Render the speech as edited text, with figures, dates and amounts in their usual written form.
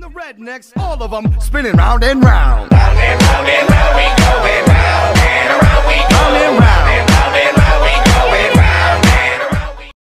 the rednecks, all of them spinning round and round. Round and round and round we going.